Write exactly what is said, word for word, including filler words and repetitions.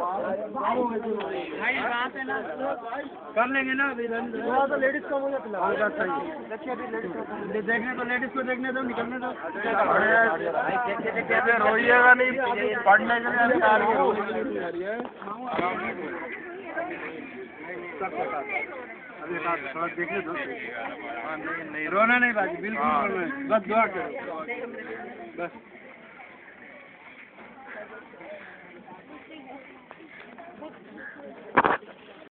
कर लेंगे ना अभी थोड़ा सा लेडीज कम हो जाता है। देखिए अभी लेडीज देखने तो लेडीज को देखने दो, निकलने दो। रोइएगा नहीं, पढ़ने के लिए अभी थोड़ा देखने दो। नहीं नहीं रोना नहीं बाजी, बिल्कुल रोना नहीं, बस दुआ करो बस।